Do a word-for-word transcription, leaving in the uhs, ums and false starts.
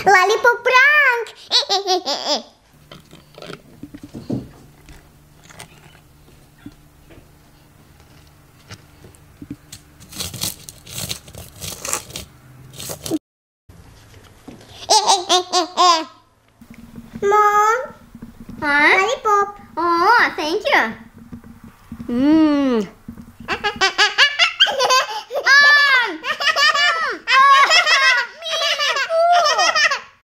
Lollipop prank! Mom, Huh? lollipop. Oh, thank you. Mmm.